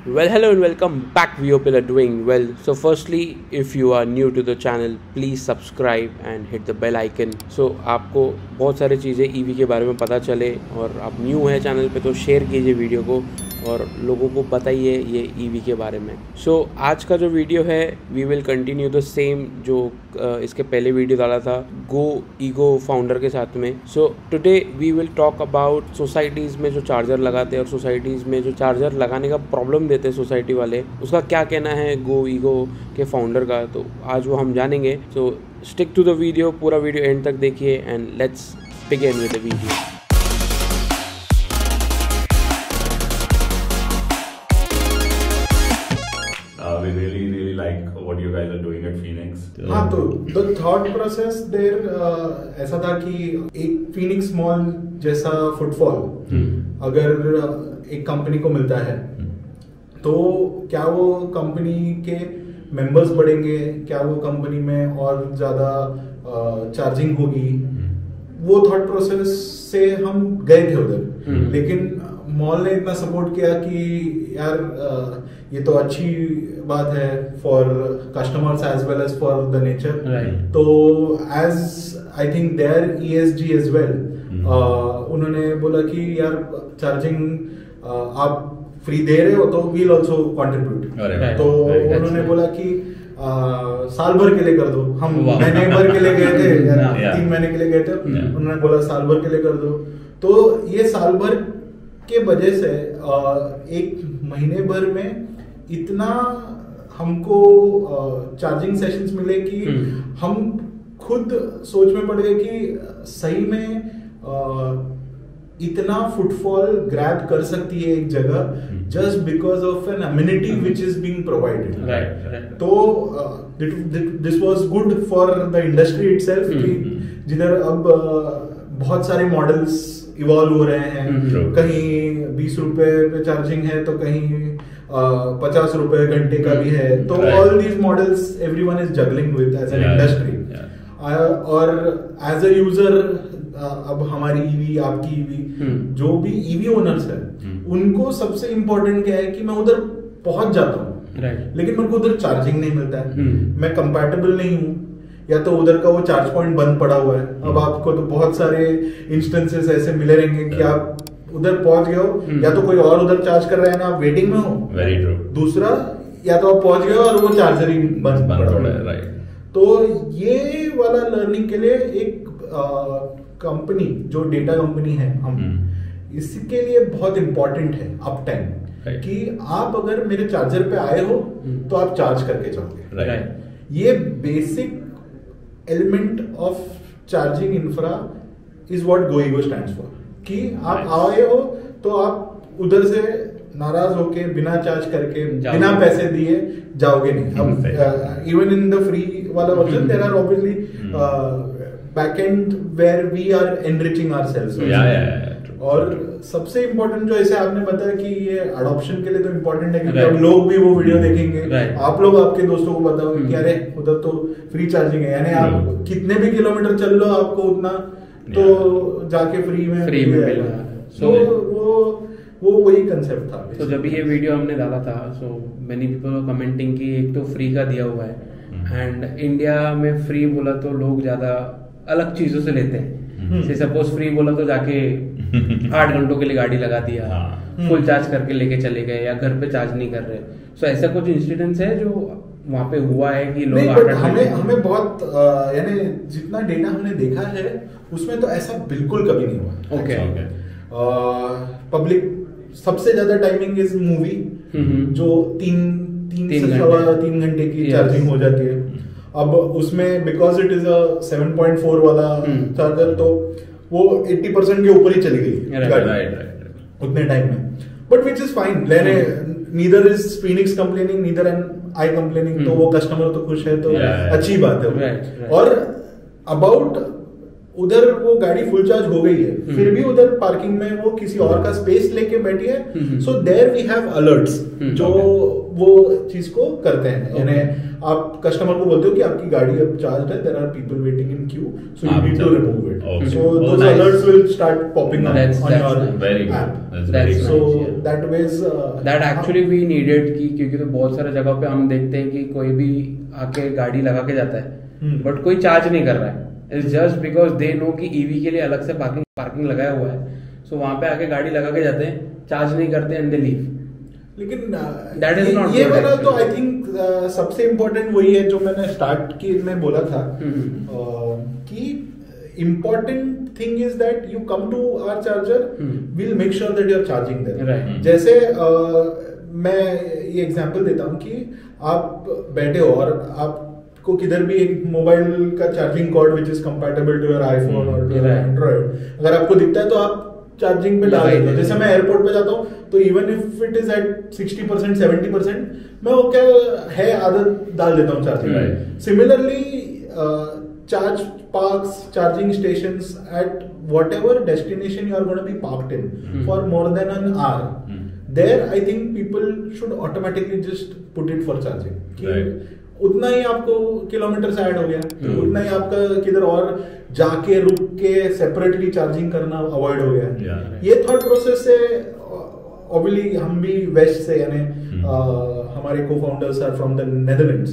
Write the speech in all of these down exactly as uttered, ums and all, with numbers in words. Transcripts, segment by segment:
Well, hello and welcome back. We hope you are doing well. So firstly, if you are new to the channel, please subscribe and hit the bell icon. So आपको बहुत सारी चीज़ें EV के बारे में पता चले, और आप न्यू है चैनल पे तो शेयर कीजिए वीडियो को और लोगों को बताइए ये ईवी के बारे में. सो so, आज का जो वीडियो है we will continue the same जो uh, इसके पहले वीडियो डाला था गो ईगो फाउंडर के साथ में. So today we will talk about societies में जो चार्जर लगाते हैं और सोसाइटीज़ में जो चार्जर लगाने का प्रॉब्लम देते हैं सोसाइटी वाले, उसका क्या कहना है गो ईगो के फाउंडर का, तो आज वो हम जानेंगे. So stick to the video, पूरा वीडियो एंड तक देखिए and let's begin with the video. We really, really like what you guys are doing at Phoenix. हाँ, तो the thought process there uh, ऐसा था कि एक Phoenix Mall जैसा फुटफॉल अगर एक कंपनी को मिलता है तो क्या वो कंपनी के मेंबर्स बढ़ेंगे, क्या वो कंपनी में और ज़्यादा चार्जिंग uh, होगी. वो थॉट प्रोसेस से हम गए थे उधर, लेकिन मॉल ने इतना सपोर्ट किया कि यार uh, ये तो अच्छी बात है for customers as well as for the nature. तो as I think there E S G as well, उन्होंने बोला कि यार चार्जिंग uh, आप फ्री दे रहे हो तो वील ऑल्सो कॉन्ट्रीब्यूट. तो उन्होंने बोला कि uh, साल भर के लिए कर दो. हम महीने भर के लिए गए थे, तीन महीने के लिए गए थे, उन्होंने बोला साल भर के लिए कर दो. तो ये साल भर के वजह से uh, एक महीने भर में इतना हमको चार्जिंग uh, सेशंस मिले कि hmm. हम खुद सोच में पड़ गए कि सही में uh, इतना फुटफॉल ग्रैब कर सकती है एक जगह just because of an amenity which is being provided. तो this was good for the industry itself कि जिधर अब uh, बहुत सारे मॉडल्स इवॉल्व हो रहे हैं. hmm. कहीं बीस रुपए पे चार्जिंग है तो कहीं पचास रुपए घंटे का भी है. तो all these models everyone is juggling with as an industry. और एज अ यूजर अब हमारी ईवी, आपकी ईवी, hmm. जो भी ईवी ओनर्स है hmm. उनको सबसे इम्पोर्टेंट क्या है कि मैं उधर पहुंच जाता हूँ, right. लेकिन मेरे को उधर चार्जिंग नहीं मिलता है. hmm. मैं कंपैटिबल नहीं हूँ, या तो उधर का वो चार्ज पॉइंट बंद पड़ा हुआ है. hmm. अब आपको तो बहुत सारे इंस्टेंसेस ऐसे मिले रहेंगे कि आप उधर पहुंच गए हो, hmm. या तो कोई और उधर चार्ज कर रहा है ना, आप वेटिंग में हो. Very true. दूसरा, या तो आप पहुंच गए हो और वो चार्जर ही बंद पड़ा हुआ है. राइट. तो ये वाला लर्निंग के लिए एक कंपनी जो डेटा कंपनी है हम, hmm. इसके लिए बहुत इंपॉर्टेंट है अप टाइम. right. कि आप अगर मेरे चार्जर पे आए हो hmm. तो आप चार्ज करके जाओगे. right. ये basic element of charging infra is what GoEgo stands for. कि आप आए हो तो आप उधर से नाराज होके बिना चार्ज करके बिना पैसे दिए जाओगे नहीं. अब इवन इन द फ्री वाला version there are obviously backend where we are enriching ourselves. और सबसे इम्पोर्टेंट जो ऐसे आपने बताया कि ये अडॉप्शन के लिए तो इम्पोर्टेंट है क्योंकि अब लोग भी वो वीडियो देखेंगे. आप लोग आपके दोस्तों को बताओगे कि अरे उधर तो फ्री चार्जिंग है, यानी आप कितने भी किलोमीटर चल लो आपको उतना तो जाके फ्री में फ्री में मिला. सो वो वो वही कंसेप्ट था. तो जब ये वीडियो हमने डाला था, सो मेनी पीपल कमेंटिंग कि एक तो फ्री का दिया हुआ है एंड इंडिया में फ्री बोला तो लोग ज्यादा अलग चीजों से लेते हैं. से सपोज फ्री बोला तो जाके आठ घंटों के लिए गाड़ी लगा दिया, फुल चार्ज करके लेके चले गए, या घर पे चार्ज नहीं कर रहे. सो so, ऐसा कुछ इंसिडेंट्स है जो वहाँ पे हुआ है कि लोग नहीं, हमें हमें बहुत यानी जितना डेटा हमने देखा है उसमें तो ऐसा बिल्कुल कभी नहीं हुआ. ओके. पब्लिक सबसे ज्यादा टाइमिंग इज मूवी, जो तीन तीन, तीन से सवा तीन घंटे की चार्जिंग हो जाती है. अब उसमें because it is a seven point four वाला चार्जर तो वो अस्सी परसेंट के ऊपर ही चली गई गाड़ी उतने टाइम में. But which is fine. लेने neither is Phoenix complaining, neither and I complaining. तो वो कस्टमर तो खुश है, तो अच्छी बात है. और अबाउट उधर वो गाड़ी फुल चार्ज हो गई है, फिर भी उधर पार्किंग में वो किसी और का स्पेस लेके बैठी है, so there we have alerts जो वो चीज को करते हैं। यानी आप कस्टमर को बोलते हो कि आपकी गाड़ी अब चार्ज है, there are people waiting in queue, so you need to remove it, so those alerts will start popping up on your very app. Good, so that ways that actually we needed की, क्योंकि तो बहुत सारे जगह पे हम देखते हैं कि कोई भी आके गाड़ी लगा के जाता है बट कोई चार्ज नहीं कर रहा है, it's just because they know कि ईवी के लिए अलग से पार्किंग पार्किंग लगाया हुआ है, सो वहां पे आके गाड़ी लगा के जाते हैं, चार्ज नहीं करते एंड दे लीव। लेकिन That is ये, not ये good वाला तो actually. आई थिंक सबसे इम्पोर्टेंट वही है जो मैंने स्टार्ट की में बोला था uh, कि important thing is that you come to our charger, will make sure that you are charging there. जैसे uh, मैं ये एग्जांपल देता हूँ कि आप बैठे हो और आप को किधर भी एक मोबाइल का charging cord which is compatible to your iPhone और एंड्रॉइड अगर आपको दिखता है तो आप चार्जिंग पे डाल देते हो। जैसे मैं एयरपोर्ट पे जाता हूँ तो even if it is at sixty percent seventy percent मैं वो क्या है आदत डाल देता हूँ charging. Similarly charge parks, charging stations at whatever destination you are gonna be parked in for more than an hour, there I think people should automatically just put it for charging. उतना ही आपको kilometre से add हो गया, उतना ही आपका किधर और जाके रुक के सेपरेटली चार्जिंग करना अवॉइड हो गया। yeah. ये थॉट प्रोसेस से ऑब्वियसली हम भी वेस्ट से यानी hmm. uh, हमारे को founders are from the Netherlands,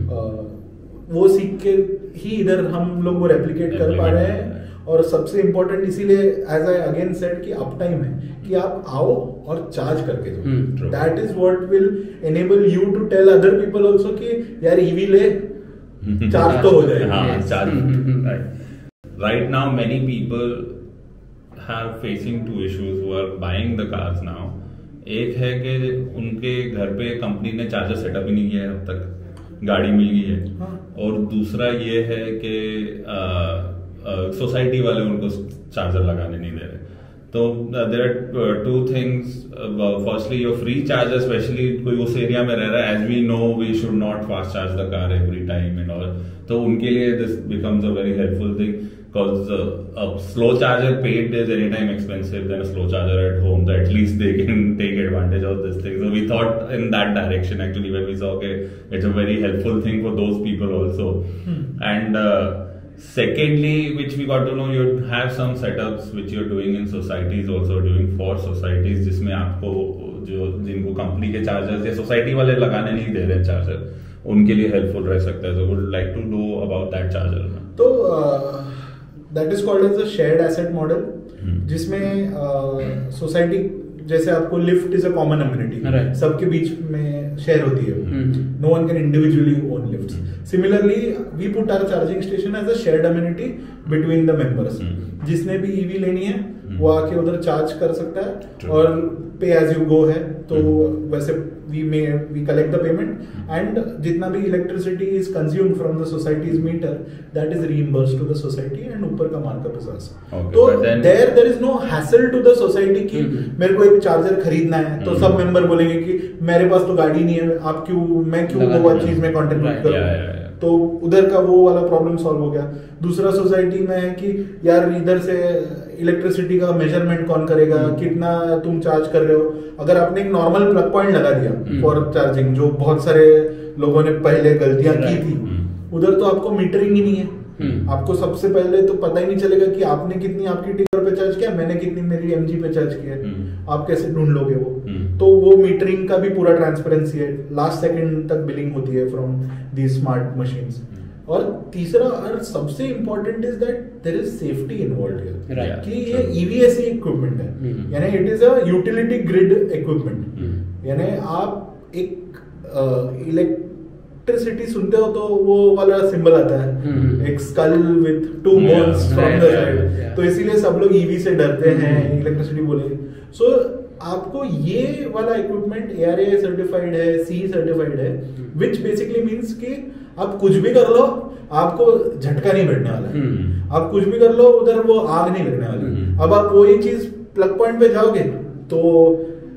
वो सीख के ही इधर हम लोग वो रेप्लिकेट कर पा रहे हैं। और सबसे इम्पोर्टेंट इसीलिए एज आई अगेन सेड कि अप टाइम है कि आप आओ और चार्ज करके दो, that is what will enable you to tell other people also कि यार ईवी ले, चार्ज तो हो जाएगा। हाँ, charge. Right now, many people are facing two issues who are buying the cars now. एक है कि उनके घर पे कंपनी ने चार्जर सेटअप ही नहीं किया है अब तक, गाड़ी मिल गई है। हाँ. और दूसरा ये है कि सोसाइटी वाले उनको चार्जर लगाने नहीं दे रहे। तो there are two things, firstly your free charger, specially कोई उस एरिया में रह रहा है, as we know we should not fast charge the car every time and all, तो उनके लिए this becomes a very helpful thing. Because uh, a slow charger paid is anytime expensive than a slow charger at home. So at least they can take advantage of this thing. So we thought in that direction actually when we saw okay, it's a very helpful thing for those people also. Hmm. And uh, secondly, which we got to know, you have some setups which you're doing in societies also, doing for societies, जिसमें आपको जो जिनको company के chargers या society वाले लगाने नहीं दे रहे चार्जर, उनके लिए हेल्पफुल रह सकता है। So would like to know about that charger. तो uh, that is called as a shared asset model, जिसमें सोसाइटी uh, जैसे आपको lift is a common amenity, सबके बीच में शेयर होती है, no one can individually own lifts. Similarly we put our charging station as a shared amenity between the members. जिसने भी ईवी लेनी है वो आके उधर चार्ज कर सकता है और पे एज यू गो है, तो वैसे we may we collect the payment and जितना भी electricity is consumed from the society's meter that is reimbursed to the society and ऊपर का मार्कअप इज आल्सो। तो there there is no hassle to the society कि मेरे को एक charger खरीदना है, तो सब मेंबर बोलेंगे कि मेरे पास तो गाड़ी नहीं है, आप क्यों मैं क्यों वो चीज में कंट्रीब्यूट करूं, तो उधर का वो वाला प्रॉब्लम सॉल्व हो गया। दूसरा सोसाइटी में है कि यार इधर से इलेक्ट्रिसिटी का मेजरमेंट कौन करेगा, कितना तुम चार्ज कर रहे हो। अगर आपने एक नॉर्मल प्लग पॉइंट लगा दिया फॉर चार्जिंग, जो बहुत सारे लोगों ने पहले गलतियां की थी, उधर तो आपको मीटरिंग ही नहीं है। आपको सबसे पहले तो पता ही नहीं चलेगा कि आपने कितनी आपकी टिकर पे चार्ज किया, मैंने कितनी मेरी एमजी पे चार्ज किया, आप कैसे ढूंढ लोगे वो। तो वो मीटरिंग का भी पूरा ट्रांसपेरेंसी है, लास्ट सेकंड तक बिलिंग होती है फ्रॉम दी स्मार्ट मशीन्स। और तीसरा और सबसे important is that there is safety involved here, कि ये ईवीएसी इक्विपमेंट है, यानी it is a utility grid equipment. यानी आप एक इलेक्ट्रिसिटी सुनते हो तो वो वाला सिंबल आता है, एक skull with two bones from the side, तो इसीलिए सब लोग ईवी से डरते हैं, इलेक्ट्रिसिटी बोले। सो आपको ये वाला equipment A R A certified है, सी सर्टिफाइड है, विच बेसिकली मीन्स कि आप कुछ भी कर लो आपको झटका नहीं बैठने वाला है, आप कुछ भी कर लो उधर वो आग नहीं लगने वाली। अब आप वही चीज प्लग पॉइंट पे जाओगे तो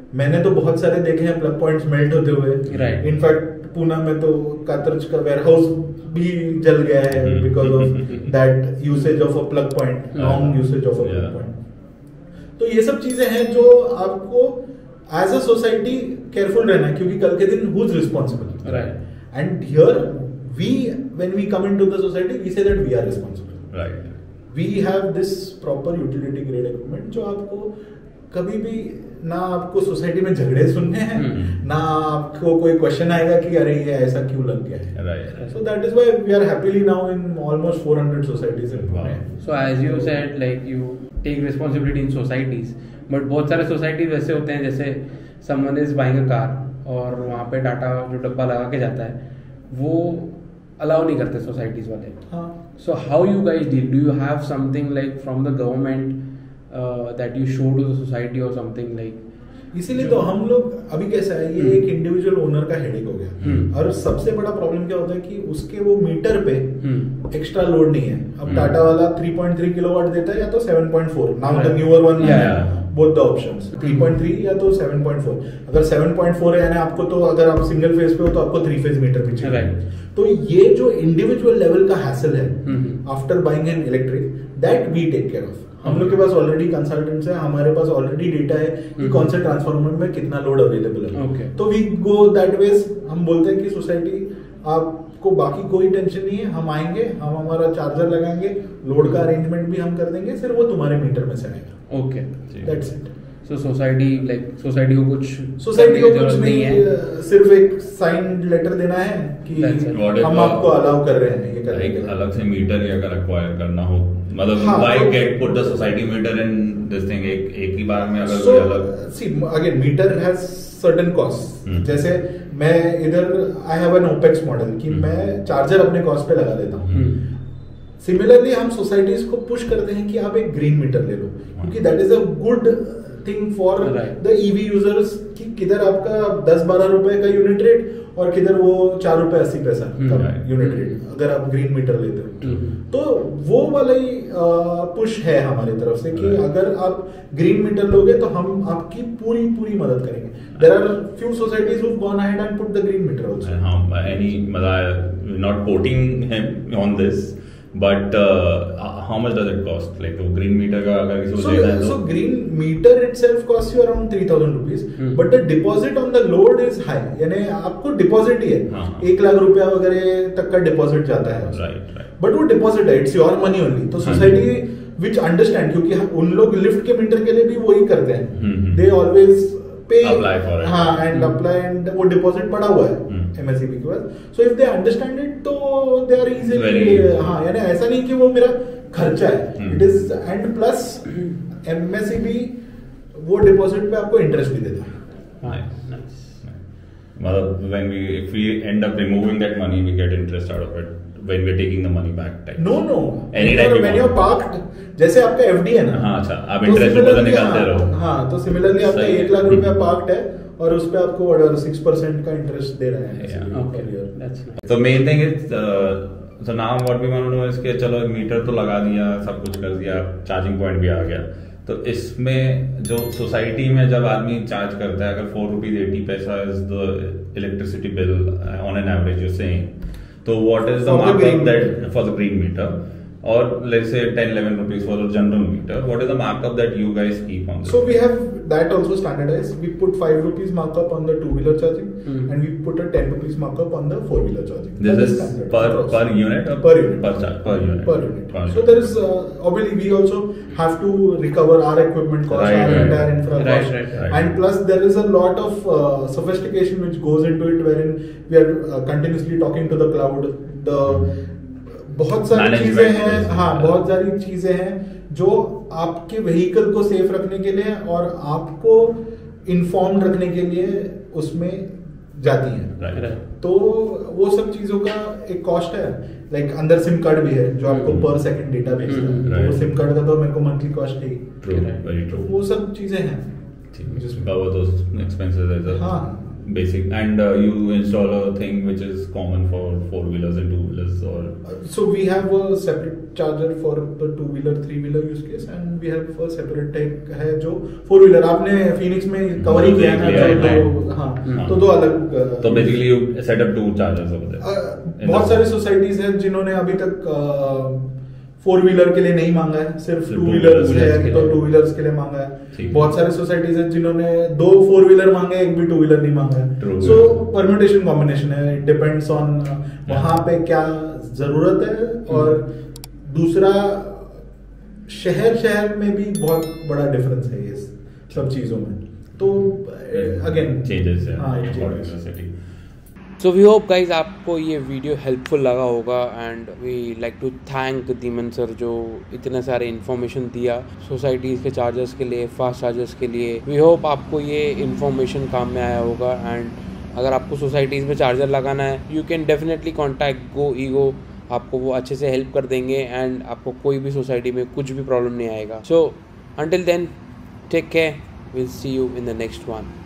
मैंने तो बहुत सारे देखे हैं प्लग पॉइंट्स मेल्ट होते हुए। Right. इनफैक्ट पुणे में तो कातरज का वेयरहाउस भी जल गया है because of that usage of a plug point, wrong usage of a plug point. तो ये सब चीजें हैं जो आपको एज अ सोसाइटी केयरफुल रहना है, क्योंकि कल के दिन who is responsible, right. And here we when we come into the society we say that we are responsible, right. We have this proper utility grade equipment जो आपको कभी भी ना आपको सोसाइटी में झगड़े सुनने हैं, ना आपको कोई क्वेश्चन आएगा कि अरे ये ऐसा क्यों लग गया है। Right. So that is why we are happily now in almost four hundred societies in Pune. So as you said, like you take responsibility in societies, but बहुत सारे societies वैसे होते हैं जैसे someone is buying a car और वहाँ पे टाटा जो डब्बा लगा के जाता है वो अलाउ नहीं करते सोसाइटीज वाले। हाँ। So how you guys deal? Do you have something like from the government uh, that you show to the society or something like? इसीलिए तो हम लोग अभी कैसा है, ये एक इंडिविजुअल ओनर का हेडेक हो गया, और सबसे बड़ा प्रॉब्लम क्या होता है कि उसके वो मीटर पे एक्स्ट्रा लोड नहीं है। अब टाटा वाला थ्री पॉइंट थ्री किलोवाट देता है या तो seven point four, now the newer one both the options, three point three या तो सेवन पॉइंट फोर। अगर सेवन पॉइंट फोर है यानी आपको तो अगर आप सिंगल फेज पे हो तो आपको थ्री फेज मीटर भी चाहिए। तो ये जो इंडिविजुअल लेवल का हैसल है after buying an electric, that we take care of. हम लोग के पास ऑलरेडी कंसल्टेंट्स है, हमारे पास ऑलरेडी डेटा है कि कौन से ट्रांसफार्मर में कितना लोड अवेलेबल है। okay. तो वी गो दैट वेज। हम बोलते हैं कि सोसाइटी आपको बाकी कोई टेंशन नहीं है, हम आएंगे, हम हमारा चार्जर लगाएंगे, लोड का अरेंजमेंट भी हम कर देंगे, सिर्फ वो तुम्हारे मीटर में से आएगा। Okay, that's it. So society like society को कुछ सोसाइटी को कुछ नहीं है, सिर्फ एक साइन लेटर देना है कि हम आपको अलाउ कर रहे हैं ये करने के लिए। अलग से मीटर ही अगर एक्वायर करना हो, मतलब हाँ, व्हाई तो, get put the society meter in this thing, एक एक ही बार में अगर so, कोई अलग सी again meter has certain cost. जैसे मैं इधर I have an opex model कि hmm. मैं चार्जर अपने कॉस्ट पे लगा देता हूँ। सिमिलरली हम सोसाइटीज को पुश करते हैं कि आप एक ग्रीन मीटर ले लो, क्योंकि that is a good thing for the EV users कि किधर आपका दस बारह रुपए का यूनिट रेट और किधर वो चार रुपए अस्सी पैसा का यूनिट रेट अगर आप ग्रीन मीटर लेते हो। तो वो वाला ही पुश है हमारी तरफ से कि अगर आप ग्रीन मीटर लोगे तो हम आपकी पूरी पूरी मदद करेंगे। There are few societies who gone ahead and put the green meter also. हां, एनी मतलब not quoting him on this, but uh, how much does it cost? Like a green meter का अगर किसी को so, लेना है तो so green meter itself costs you around three thousand rupees, hmm. but the deposit on the load is high, यानी आपको deposit ही है, हाँ. एक लाख रुपया वगैरह तक का डिपॉजिट जाता है, right, right. बट वो डिपॉजिट है, इट्स योर मनी ओनली। तो सोसाइटी विच अंडरस्टैंड, क्योंकि उन लोग लिफ्ट के मीटर के लिए भी वही करते हैं, दे ऑलवेज पे हाँ एंड अप्लाई एंड वो डिपॉजिट पड़ा हुआ है एमएससीबी के पास। So if they understand it तो दे आर इजीली, हाँ यानी ऐसा नहीं कि वो मेरा खर्चा है, it is and plus MSCB वो डिपॉजिट पे आपको इंटरेस्ट भी देता है। मतलब when we if we end up removing that money we get interest out of it when we're taking the money back type. No no, anytime when you're parked, जैसे आपका FD है ना, हाँ अच्छा, आप इंटरेस्ट ऊपर निकालते रहो। हाँ, तो सिमिलरली आपका एक लाख रुपया पार्क्ड है और उस पे आपको ऑर्डर सिक्स परसेंट का इंटरेस्ट दे रहा है। तो main thing is so now what we want to know is कि चलो मीटर तो लगा दिया, सब कुछ कर दिया, चार्जिंग पॉइंट भी आ गया, तो इसमें जो सोसाइटी में जब आदमी चार्ज करता है, अगर four rupees eighty paisa is the electricity bill on an average you saying, तो what is the markup that for the green meter, or let's say ten eleven rupees for a general meter, what is the markup that you guys keep on this? So we have that also standardized. We put five rupees markup on the two wheeler charging, mm. and we put a ten rupees markup on the four wheeler charging. This is, is per across. per unit or per unit per charge per unit per unit. Per so there is uh, obviously we also have to recover our equipment cost, right, our right. entire infra right, cost, right, right. and plus there is a lot of uh, sophistication which goes into it, wherein we are uh, continuously talking to the cloud. The mm. बहुत सारी चीजें हैं, हाँ बहुत सारी चीजें हैं जो आपके व्हीकल को सेफ रखने के लिए और आपको इन्फॉर्म रखने के लिए उसमें जाती हैं। right, right. तो वो सब चीजों का एक कॉस्ट है, लाइक like, अंदर सिम कार्ड भी है जो आपको पर सेकंड डेटा भेजता है, right. तो वो सिम कार्ड का तो मेरे को मंथली कॉस्ट है। True, very true. वो सब चीजें हैं जिसमें cover those expenses as a हाँ basic, and uh, you install a thing which is common for four wheelers and two wheelers, or Uh, so we have a separate charger for the two wheeler, three wheeler use case, and we have a separate tech है जो four wheeler. आपने Phoenix में cover ही किया है ना, तो हाँ, तो दो अलग. तो basically you set up two chargers over there. Uh, बहुत सारी सोसाइटीज हैं जिन्होंने अभी तक फोर व्हीलर के लिए नहीं मांगा है, सिर्फ टू व्हीलर्स है तो टू व्हीलर्स के लिए मांगा है. बहुत सारे सोसाइटीज हैं जिन्होंने दो फोर व्हीलर मांगे, एक भी टू व्हीलर नहीं मांगा है. सो परम्यूटेशन कॉम्बिनेशन है, इट डिपेंड्स ऑन वहां पे क्या जरूरत है. और दूसरा, शहर शहर में भी बहुत बड़ा डिफरेंस है ये सब चीजों में. तो अगेन चेंजेस है. हाँ, सो वी होप गाइज आपको ये वीडियो हेल्पफुल लगा होगा, and we like to thank Dhiman sir जो इतने सारे इन्फॉर्मेशन दिया सोसाइटीज़ के चार्जर्स के लिए, फास्ट चार्जर्स के लिए. वी होप आपको ये इन्फॉर्मेशन काम में आया होगा. एंड अगर आपको सोसाइटीज़ में चार्जर लगाना है, you can definitely contact go ego. आपको वो अच्छे से हेल्प कर देंगे एंड आपको कोई भी सोसाइटी में कुछ भी प्रॉब्लम नहीं आएगा. So until then, take care, will see you in the next one.